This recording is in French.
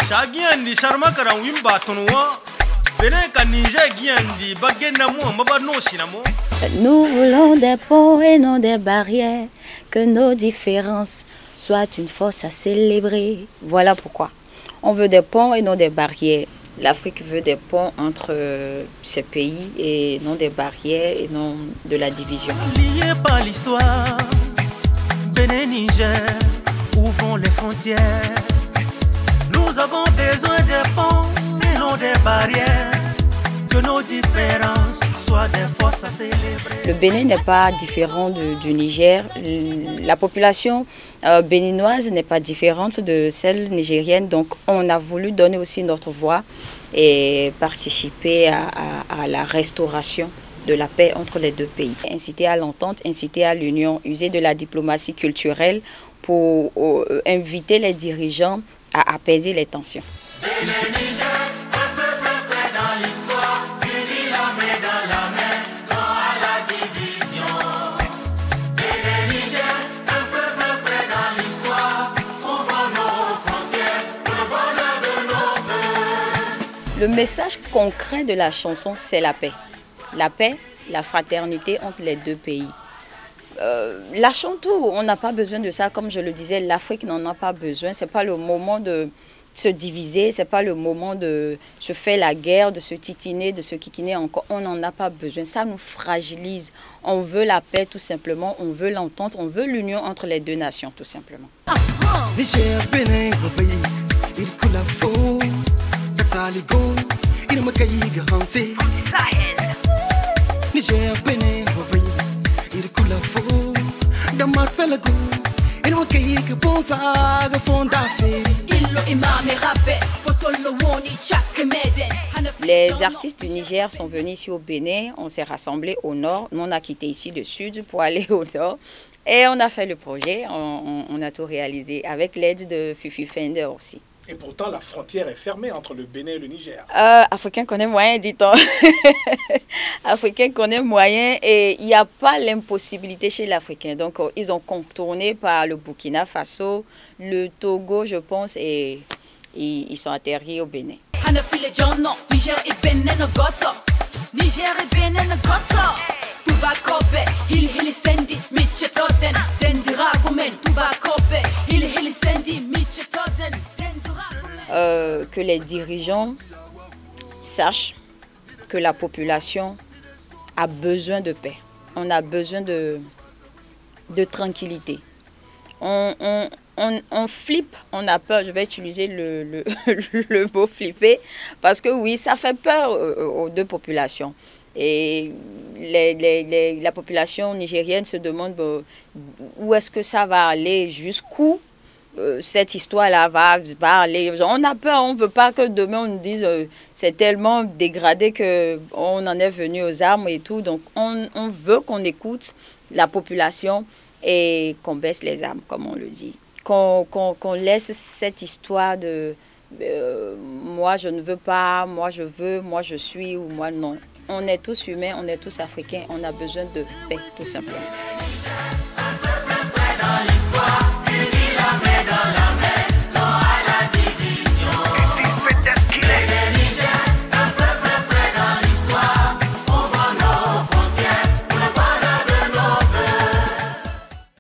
Nous voulons des ponts et non des barrières, que nos différences soient une force à célébrer. Voilà pourquoi. On veut des ponts et non des barrières. L'Afrique veut des ponts entre ces pays et non des barrières et non de la division. Liés par l'histoire, Bénin-Niger, ouvrons les frontières. Nous avons besoin des ponts et non des barrières. Que nos différences soient des forces à célébrer. Le Bénin n'est pas différent du Niger. La population béninoise n'est pas différente de celle nigérienne. Donc on a voulu donner aussi notre voix et participer à la restauration de la paix entre les deux pays. Inciter à l'entente, inciter à l'union, user de la diplomatie culturelle pour inviter les dirigeants à apaiser les tensions. Le message concret de la chanson, c'est la paix. La paix, la fraternité entre les deux pays. Lâchons tout, on n'a pas besoin de ça. Comme je le disais, l'Afrique n'en a pas besoin. Ce n'est pas le moment de se diviser, ce n'est pas le moment de se faire la guerre, de se titiner, de se kikiner encore. On n'en a pas besoin. Ça nous fragilise. On veut la paix tout simplement, on veut l'entente, on veut l'union entre les deux nations tout simplement. Les artistes du Niger sont venus ici au Bénin, on s'est rassemblés au nord, nous on a quitté ici le sud pour aller au nord et on a fait le projet, on a tout réalisé avec l'aide de Fifi Fender aussi. Et pourtant, la frontière est fermée entre le Bénin et le Niger. Africain connaît moyen, dit-on. Africain connaît moyen et il n'y a pas l'impossibilité chez l'Africain. Donc, ils ont contourné par le Burkina Faso, le Togo, je pense, et ils sont atterris au Bénin. Que les dirigeants sachent que la population a besoin de paix. On a besoin de tranquillité. On flippe, on a peur. Je vais utiliser le mot flipper parce que oui, ça fait peur aux deux populations. Et la population nigérienne se demande où est-ce que ça va aller, jusqu'où cette histoire-là va aller. On a peur, on ne veut pas que demain on nous dise c'est tellement dégradé qu'on en est venu aux armes et tout. Donc on veut qu'on écoute la population et qu'on baisse les armes, comme on le dit. Qu'on laisse cette histoire de moi je ne veux pas, moi je veux, moi je suis ou moi non. On est tous humains, on est tous africains, on a besoin de paix tout simplement.